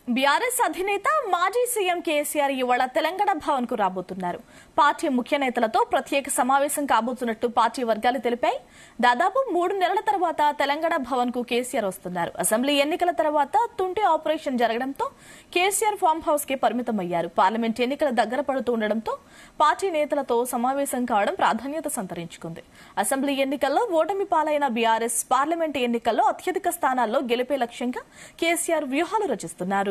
BRS అధినేత మాజీ CM KCR ఇవాళ తెలంగాణ భవన్ కు రాబోతున్నారు. పార్టీ ముఖ్య నేతలతో ప్రత్యేక సమావేశం కాబోతున్నట్టు పార్టీ వర్గాలు తెలిపాయి. దాదాపు 3 నెలల తర్వాత తెలంగాణ భవన్ కు కేసీఆర్ వస్తున్నారు. అసెంబ్లీ ఎన్నికల తర్వాత తుంటి ఆపరేషన్ జరగడంతో కేసీఆర్ ఫామ్ హౌస్ కి పరిమితమయ్యారు. పార్లమెంట్ ఎన్నికల దగ్గర పడుతుండటంతో పార్టీ నేతలతో సమావేశం కావడం ప్రాధాన్యత సంతరించుకుంది. అసెంబ్లీ ఎన్నికల్లో ఓటమి పాలైన బీఆర్ఎస్ పార్లమెంట్ ఎన్నికల్లో అత్యధిక స్థానాల్లో గెలిపే లక్ష్యంగా కేసీఆర్ వ్యూహాలు రచిస్తున్నారు.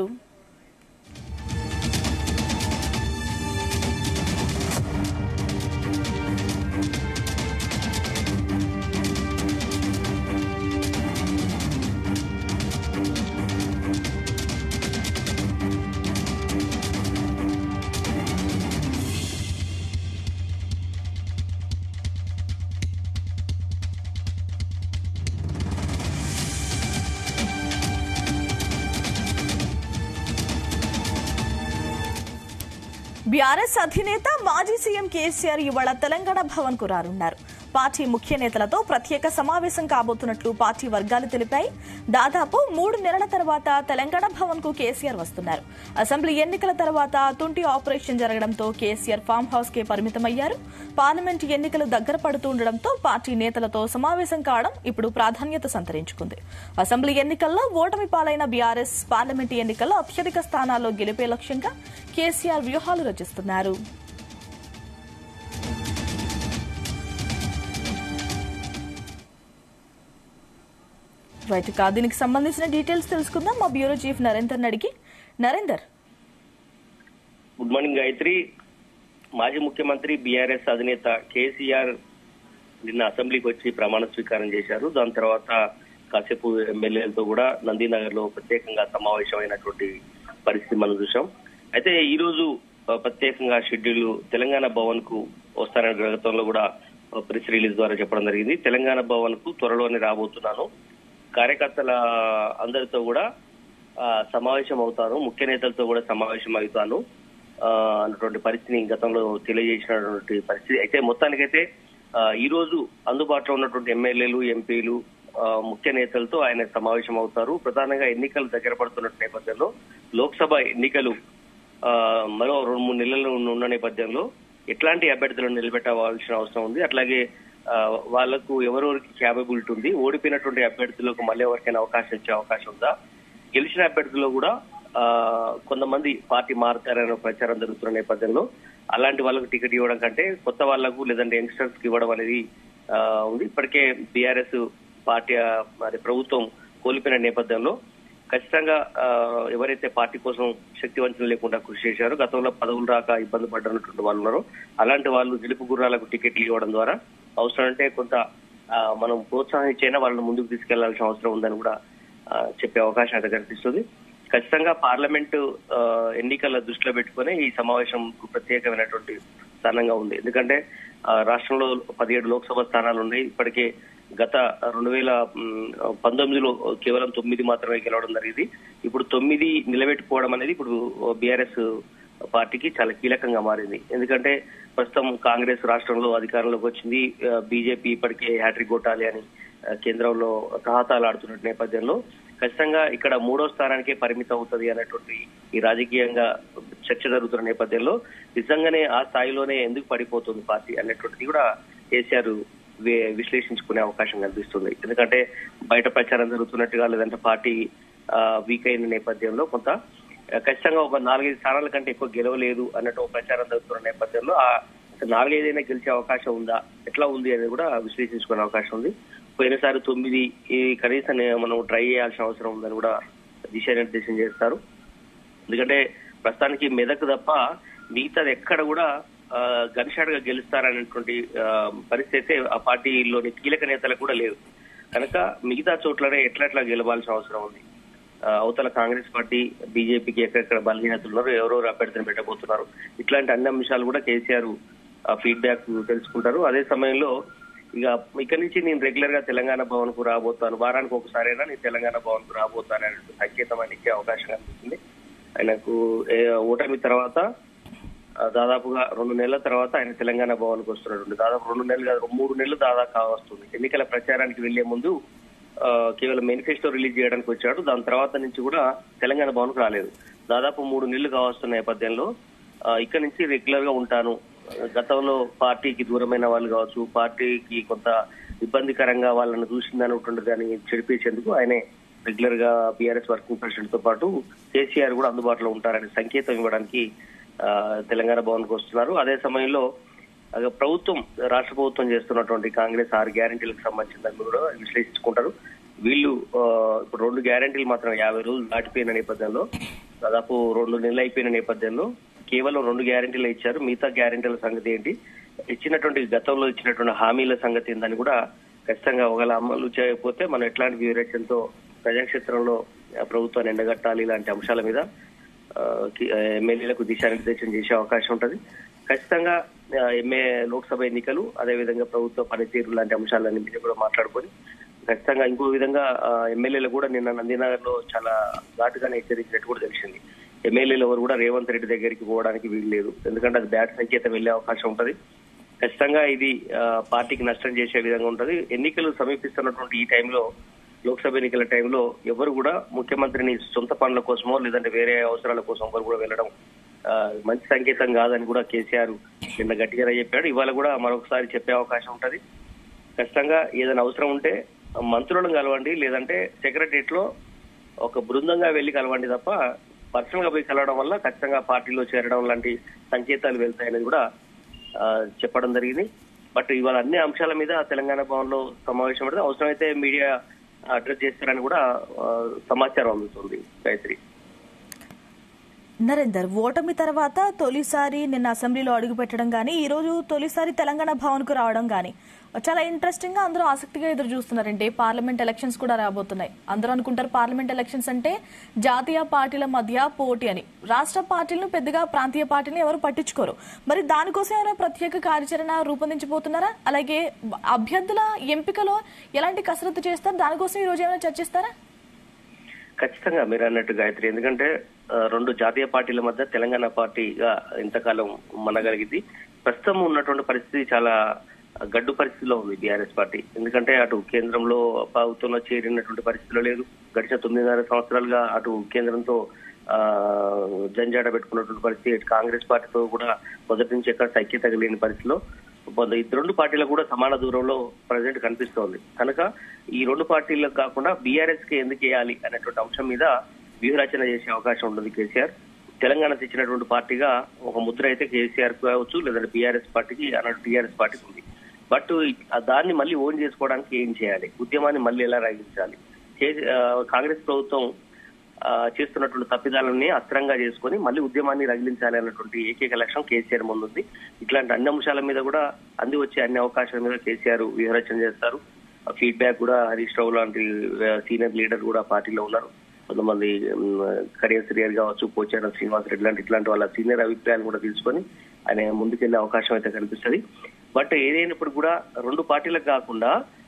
బీఆర్ఎస్ అధినేత మాజీ సీఎం కేసీఆర్ ఇవాళ తెలంగాణ భవన్ కు రానున్నారు. పార్టీ ముఖ్య నేతలతో ప్రత్యేక సమావేశం కాబోతున్నట్లు పార్టీ వర్గాలు తెలిపాయి. దాదాపు 3 నెలల తర్వాత తెలంగాణ భవన్ కు కేసీఆర్ వస్తున్నారు. అసెంబ్లీ ఎన్నికల తర్వాత తుంటి ఆపరేషన్ జరగడంతో కేసీఆర్ ఫామ్ హౌస్ కే పరిమితమయ్యారు. పార్లమెంట్ ఎన్నికలు దగ్గర పడుతుండటంతో పార్టీ నేతలతో సమావేశం కావడం ఇప్పుడు ప్రాధాన్యత సంతరించుకుంది. అసెంబ్లీ ఎన్నికల్లో ఓటమి పాలైన బీఆర్ఎస్ పార్లమెంట్ ఎన్నికల్లో అత్యధిక స్థానాల్లో గెలిపే లక్ష్యంగా కేసీఆర్ వ్యూహాలు రచిస్తున్నారు. దీనికి సంబంధించిన డీటెయిల్స్ తెలుసుకుందాం. మా బ్యూరో చీఫ్ నరేందర్ అడిగి. Narender, good morning Gayatri. మాజీ ముఖ్యమంత్రి బీఆర్ఎస్ అధినేత కేసీఆర్ నిన్న అసెంబ్లీకి వచ్చి ప్రమాణ స్వీకారం చేశారు. దాని తర్వాత కాసేపు ఎమ్మెల్యేలతో కూడా నందీనగర్ లో ప్రత్యేకంగా సమావేశమైనటువంటి పరిస్థితి మనం చూసాం. అయితే ఈ రోజు ప్రత్యేకంగా షెడ్యూల్ తెలంగాణ భవన్ కు వస్తారనే గతంలో కూడా ప్రెస్ రిలీజ్ ద్వారా చెప్పడం జరిగింది. తెలంగాణ భవన్ కు త్వరలోనే రాబోతున్నాను, కార్యకర్తల అందరితో కూడా సమావేశం అవుతాను, ముఖ్య నేతలతో కూడా సమావేశం అవుతాను అన్నటువంటి పరిస్థితిని గతంలో తెలియజేసినటువంటి పరిస్థితి. అయితే మొత్తానికైతే ఈ రోజు అందుబాటులో ఉన్నటువంటి ఎమ్మెల్యేలు, ఎంపీలు, ముఖ్య నేతలతో ఆయన సమావేశం అవుతారు. ప్రధానంగా ఎన్నికలు దగ్గర పడుతున్న నేపథ్యంలో, లోక్సభ ఎన్నికలు మరో 2-3 నెలలు ఉన్న నేపథ్యంలో ఎట్లాంటి అభ్యర్థులను నిలబెట్టవలసిన అవసరం ఉంది, అట్లాగే వాళ్లకు ఎవరెవరికి క్యాపబిలిటీ ఉంది, ఓడిపోయినటువంటి అభ్యర్థులకు మళ్ళీ ఎవరికైనా అవకాశం ఇచ్చే అవకాశం ఉందా, గెలిచిన అభ్యర్థుల్లో కూడా కొంతమంది పార్టీ మారుతారనే ప్రచారం జరుగుతున్న నేపథ్యంలో అలాంటి వాళ్ళకు టికెట్ ఇవ్వడం కంటే కొత్త వాళ్లకు లేదంటే యంగ్స్టర్స్ కి ఇవ్వడం అనేది ఉంది. ఇప్పటికే బీఆర్ఎస్ పార్టీ మరి ప్రభుత్వం కోల్పోయిన నేపథ్యంలో ఖచ్చితంగా ఎవరైతే పార్టీ కోసం శక్తి వంచన లేకుండా కృషి చేశారో, గతంలో పదవులు రాక ఇబ్బంది పడ్డటువంటి వాళ్ళు ఉన్నారో అలాంటి వాళ్ళు గెలుపు గుర్రాలకు టికెట్లు ఇవ్వడం ద్వారా అవసరం అంటే కొంత మనం ప్రోత్సహించైనా వాళ్ళని ముందుకు తీసుకెళ్లాల్సిన అవసరం ఉందని కూడా చెప్పే అవకాశం అయితే కనిపిస్తుంది. ఖచ్చితంగా పార్లమెంటు ఎన్నికల దృష్టిలో పెట్టుకుని ఈ సమావేశం ప్రత్యేకమైనటువంటి స్థానంగా ఉంది. ఎందుకంటే రాష్ట్రంలో 17 లోక్సభ స్థానాలు ఉన్నాయి. ఇప్పటికే గత 2019లో కేవలం 9 మాత్రమే గెలవడం జరిగింది. ఇప్పుడు 9 నిలబెట్టుకోవడం అనేది ఇప్పుడు బీఆర్ఎస్ పార్టీకి చాలా కీలకంగా మారింది. ఎందుకంటే ప్రస్తుతం కాంగ్రెస్ రాష్ట్రంలో అధికారంలోకి వచ్చింది, బీజేపీ ఇప్పటికే హ్యాట్రిక్ కొట్టాలి అని కేంద్రంలో తహతాలు ఆడుతున్న నేపథ్యంలో ఖచ్చితంగా ఇక్కడ 3వ స్థానానికే పరిమితం అవుతుంది అనేటువంటి ఈ రాజకీయంగా చర్చ జరుగుతున్న నేపథ్యంలో నిజంగానే ఆ స్థాయిలోనే ఎందుకు పడిపోతుంది పార్టీ అనేటువంటిది కూడా కేసీఆర్ విశ్లేషించుకునే అవకాశం కనిపిస్తుంది. ఎందుకంటే బయట ప్రచారం జరుగుతున్నట్టుగా లేదంటే పార్టీ వీక్ అయిన నేపథ్యంలో కొంత ఖచ్చితంగా ఒక 4-5 స్థానాల కంటే ఎక్కువ గెలవలేదు అన్నట్టు ప్రచారం జరుగుతున్న నేపథ్యంలో 4-5 గెలిచే అవకాశం ఉందా, ఎట్లా ఉంది అనేది కూడా విశ్లేషించుకునే అవకాశం ఉంది. పోయినసారి 9 కనీసం మనం ట్రై చేయాల్సిన అవసరం ఉందని కూడా దిశానిర్దేశం చేస్తారు. ఎందుకంటే ప్రస్తుతానికి మెదక్ తప్ప మిగతాది ఎక్కడ కూడా గన్షాట్ గా గెలుస్తారనేటువంటి పరిస్థితి ఆ పార్టీలోని కీలక నేతలకు కూడా లేదు. కనుక మిగతా చోట్లనే ఎట్లా గెలవాల్సిన అవసరం ఉంది. అవతల కాంగ్రెస్ పార్టీ, బీజేపీకి ఎక్కడెక్కడ బలహీనతలు ఉన్నారు, ఎవరెవరు అభ్యర్థిని పెట్టబోతున్నారు, ఇట్లాంటి అన్ని అంశాలు కూడా కేసీఆర్ ఫీడ్బ్యాక్ తెలుసుకుంటారు. అదే సమయంలో ఇక్కడి నుంచి నేను రెగ్యులర్ గా తెలంగాణ భవన్ కు రాబోతాను, వారానికి ఒకసారైనా నేను తెలంగాణ భవన్ కు రాబోతాను అనే సంకేతం అని ఇచ్చే అవకాశం కనిపిస్తుంది. ఆయనకు ఓటమి తర్వాత దాదాపుగా 2 నెలల తర్వాత ఆయన తెలంగాణ భవన్ కు వస్తున్నటువంటి దాదాపు 2 నెలలు కాదు 3 నెలలు దాదాపు వస్తుంది. ఎన్నికల ప్రచారానికి వెళ్లే ముందు కేవలం మేనిఫెస్టో రిలీజ్ చేయడానికి వచ్చాడు. దాని తర్వాత నుంచి కూడా తెలంగాణ భవన్కు రాలేదు. దాదాపు 3 నెలలు కావస్తున్న నేపథ్యంలో ఇక్కడ నుంచి రెగ్యులర్ గా ఉంటాను, గతంలో పార్టీకి దూరమైన వాళ్ళు కావచ్చు, పార్టీకి కొంత ఇబ్బందికరంగా వాళ్ళని చూసిందనేటువంటి దాన్ని చెడిపేసేందుకు ఆయనే రెగ్యులర్ గా బీఆర్ఎస్ వర్కింగ్ ప్రెసిడెంట్ తో పాటు కేసీఆర్ కూడా అందుబాటులో ఉంటారని సంకేతం ఇవ్వడానికి తెలంగాణ భవన్ కు వస్తున్నారు. అదే సమయంలో ప్రభుత్వం, రాష్ట్ర ప్రభుత్వం చేస్తున్నటువంటి కాంగ్రెస్ 6 గ్యారెంటీలకు సంబంధించిన దాన్ని కూడా విశ్లేషించుకుంటారు. వీళ్ళు ఇప్పుడు 2 గ్యారెంటీలు మాత్రం 50 రోజులు దాటిపోయిన నేపథ్యంలో, దాదాపు 2 నెలలు అయిపోయిన నేపథ్యంలో కేవలం 2 గ్యారెంటీలు ఇచ్చారు. మిగతా గ్యారెంటీల సంగతి ఏంటి, గతంలో ఇచ్చినటువంటి హామీల సంగతి ఏందని కూడా ఖచ్చితంగా ఒకవేళ అమలు చేయకపోతే మనం ఎట్లాంటి వివరేషన్తో ప్రజాక్షేత్రంలో ప్రభుత్వాన్ని ఎండగట్టాలి, ఇలాంటి అంశాల మీద ఎమ్మెల్యేలకు దిశానిర్దేశం చేసే అవకాశం ఉంటుంది. ఖచ్చితంగా లోక్సభ ఎన్నికలు, అదేవిధంగా ప్రభుత్వ పనితీరు లాంటి అంశాలన్నీ మీద కూడా మాట్లాడుకొని ఖచ్చితంగా ఇంకో విధంగా ఎమ్మెల్యేలు కూడా నిన్న నందినగర్ లో చాలా ఘాటుగానే హెచ్చరించినట్టు కూడా తెలిసింది. ఎమ్మెల్యేలు ఎవరు కూడా రేవంత్ రెడ్డి దగ్గరికి పోవడానికి వీలు లేదు, ఎందుకంటే అది బ్యాడ్ సంకేతం వెళ్లే అవకాశం ఉంటది. ఖచ్చితంగా ఇది పార్టీకి నష్టం చేసే విధంగా ఉంటది. ఎన్నికలు సమీపిస్తున్నటువంటి ఈ టైంలో, లోక్సభ ఎన్నికల టైంలో ఎవరు కూడా ముఖ్యమంత్రిని సొంత పనుల కోసమో లేదంటే వేరే అవసరాల కోసం ఎవరు కూడా వెళ్ళడం మంచి సంకేతం కాదని కూడా కేసీఆర్ నిన్న గట్టిగా చెప్పాడు. ఇవాళ కూడా మరొకసారి చెప్పే అవకాశం ఉంటది. ఖచ్చితంగా ఏదైనా అవసరం ఉంటే మంత్రులను కలవండి, లేదంటే సెక్రటరియట్ లో ఒక బృందంగా వెళ్లి కలవండి తప్ప పర్సనల్ గా పోయి కలవడం వల్ల ఖచ్చితంగా పార్టీలో చేరడం లాంటి సంకేతాలు వెళ్తాయని కూడా చెప్పడం జరిగింది. బట్ ఇవాళ అన్ని అంశాల మీద తెలంగాణ భవన్ లో సమావేశం పడితే అవసరమైతే మీడియా అడ్రస్ చేస్తారని కూడా సమాచారం అందుతుంది. గాయత్రి, నరేందర్, ఓటమి తర్వాత తొలిసారి నిన్న అసెంబ్లీలో అడుగు పెట్టడం గానీ, ఈ రోజు తొలిసారి తెలంగాణ భవన్ కు రావడం గానీ చాలా ఇంట్రెస్టింగ్ గా అందరూ ఆసక్తిగా ఎదురు చూస్తున్నారంటే పార్లమెంట్ ఎలక్షన్స్ కూడా రాబోతున్నాయి. అందరూ అనుకుంటారు పార్లమెంట్ ఎలక్షన్స్ అంటే జాతీయ పార్టీల మధ్య పోటీ అని. రాష్ట్ర పార్టీలను పెద్దగా ప్రాంతీయ పార్టీలను ఎవరు పట్టించుకోరు. మరి దానికోసం ఏమైనా ప్రత్యేక కార్యాచరణ రూపొందించబోతున్నారా? అలాగే అభ్యర్థుల ఎంపికలో ఎలాంటి కసరత్తు చేస్తారు, దానికోసం ఈ రోజు ఏమైనా చర్చిస్తారా? ఖచ్చితంగా మీరు అన్నట్టు గాయత్రి, ఎందుకంటే 2 జాతీయ పార్టీల మధ్య తెలంగాణ పార్టీగా ఇంతకాలం మనగలిగింది. ప్రస్తుతం ఉన్నటువంటి పరిస్థితి చాలా గడ్డు పరిస్థితిలో ఉంది బీఆర్ఎస్ పార్టీ. ఎందుకంటే అటు కేంద్రంలో ప్రభుత్వంలో చేరినటువంటి పరిస్థితిలో లేదు. గడిచిన 9.5 సంవత్సరాలుగా అటు కేంద్రంతో జంజాట పెట్టుకున్నటువంటి పరిస్థితి, ఇటు కాంగ్రెస్ పార్టీతో కూడా మొదటి నుంచి ఎక్కడ సఖ్యత లేని పరిస్థితిలో ఈ 2 పార్టీలకు కూడా సమాన దూరంలో ప్రజెంట్ కనిపిస్తోంది. కనుక ఈ 2 పార్టీలకు కాకుండా బీఆర్ఎస్ కి ఎందుకు వేయాలి అనేటువంటి అంశం మీద వ్యూహరచన చేసే అవకాశం ఉంటుంది కేసీఆర్. తెలంగాణ తెచ్చినటువంటి పార్టీగా ఒక ముద్ర అయితే కేసీఆర్ కావచ్చు, లేదంటే బీఆర్ఎస్ పార్టీకి, అన్నట్టు టీఆర్ఎస్ పార్టీకి ఉంది. బట్ దాన్ని మళ్ళీ ఓన్ చేసుకోవడానికి ఏం చేయాలి, ఉద్యమాన్ని మళ్ళీ ఎలా రాగించాలి, కాంగ్రెస్ ప్రభుత్వం చేస్తున్నటువంటి తప్పిదాలని అస్త్రంగా చేసుకుని మళ్ళీ ఉద్యమాన్ని రగిలించాలి అన్నటువంటి ఏకైక లక్ష్యం కేసీఆర్ ముందుంది. ఇట్లాంటి అన్ని అంశాల మీద కూడా వచ్చే అన్ని అవకాశాల మీద కేసీఆర్ వ్యూహరచన చేస్తారు. ఫీడ్బ్యాక్ కూడా హరీష్ రావు లాంటి సీనియర్ లీడర్ కూడా పార్టీలో ఉన్నారు. కొంతమంది కడియం శ్రీయర్ కావచ్చు, పోచారం శ్రీనివాస్ రెడ్డి లాంటి ఇట్లాంటి వాళ్ళ సీనియర్ అభిప్రాయాలు కూడా తీసుకొని ఆయన ముందుకెళ్లే అవకాశం అయితే కనిపిస్తుంది. బట్ ఏదైనప్పుడు కూడా 2 పార్టీలకు కాకుండా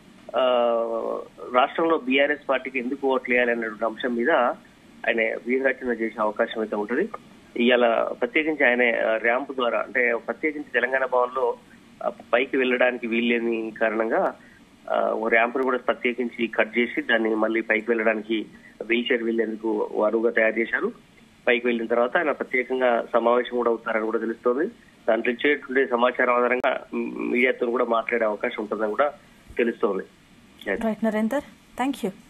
రాష్ట్రంలో బీఆర్ఎస్ పార్టీకి ఎందుకు ఓట్లు వేయాలి అనే అంశం మీద ఆయన వ్యూహరచన చేసే అవకాశం అయితే ఉంటుంది. ఇవాళ ప్రత్యేకించి ఆయన ర్యాంప్ ద్వారా, అంటే ప్రత్యేకించి తెలంగాణ భవన్ లో పైకి వెళ్ళడానికి వీల్లేని కారణంగా ర్యాంప్ కూడా ప్రత్యేకించి కట్ చేసి దాన్ని మళ్ళీ పైకి వెళ్ళడానికి వీల్ చైర్ వెళ్లేందుకు అరువుగా తయారు చేశారు. పైకి వెళ్ళిన తర్వాత ఆయన ప్రత్యేకంగా సమావేశం కూడా అవుతారని కూడా తెలుస్తోంది. దాంట్లో ఇచ్చేటువంటి సమాచారం ఆధారంగా మీడియాతో కూడా మాట్లాడే అవకాశం ఉంటుందని కూడా తెలుస్తోంది. Narender, thank you.